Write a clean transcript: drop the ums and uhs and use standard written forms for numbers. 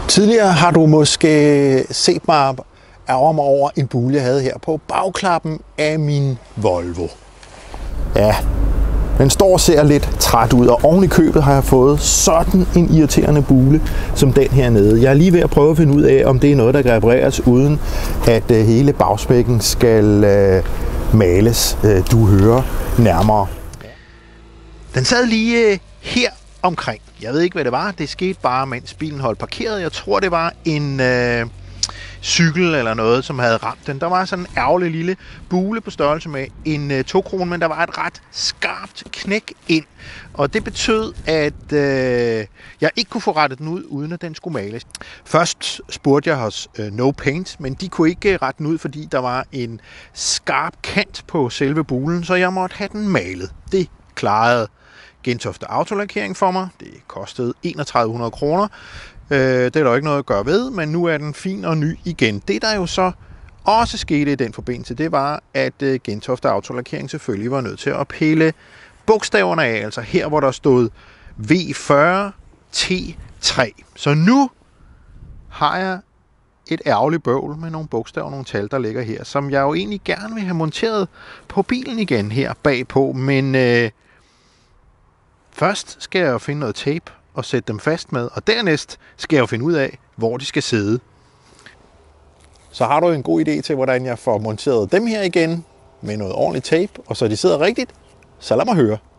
Tidligere har du måske set mig ærger mig over en bule, jeg havde her på bagklappen af min Volvo. Ja, den står og ser lidt træt ud, og oven i købet har jeg fået sådan en irriterende bule som den her nede. Jeg er lige ved at prøve at finde ud af, om det er noget, der kan repareres, uden at hele bagspækken skal males. Du hører nærmere. Den sad lige her omkring. Jeg ved ikke, hvad det var. Det skete bare, mens bilen holdt parkeret. Jeg tror, det var en cykel eller noget, som havde ramt den. Der var sådan en ærgerlig lille bule på størrelse med en 2 kroner, men der var et ret skarpt knæk ind. Og det betød, at jeg ikke kunne få rettet den ud, uden at den skulle males. Først spurgte jeg hos No Paint, men de kunne ikke rette den ud, fordi der var en skarp kant på selve bulen, så jeg måtte have den malet. Det klarede Gentofte Autolakering for mig. Det kostede 3100 kroner. Det er der ikke noget at gøre ved, men nu er den fin og ny igen. Det, der jo så også skete i den forbindelse, det var, at Gentofte Autolakering selvfølgelig var nødt til at pille bogstaverne af. Altså her, hvor der stod V40 T3. Så nu har jeg et ærgerligt bøvl med nogle bogstaver og nogle tal, der ligger her, som jeg jo egentlig gerne vil have monteret på bilen igen her bagpå, men først skal jeg jo finde noget tape og sætte dem fast med, og dernæst skal jeg jo finde ud af, hvor de skal sidde. Så har du en god idé til, hvordan jeg får monteret dem her igen med noget ordentligt tape, og så de sidder rigtigt, så lad mig høre.